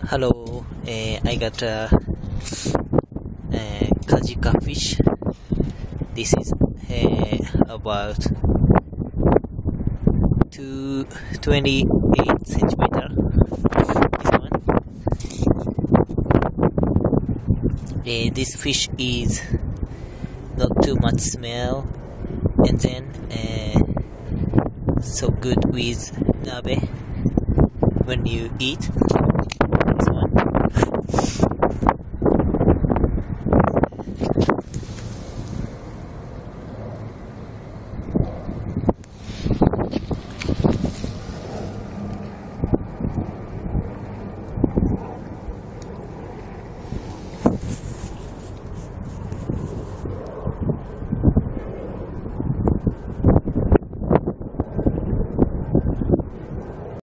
Hello, I got kajika fish. This is about 28 centimeter. This one. This fish is not too much smell, and then so good with nabe when you eat.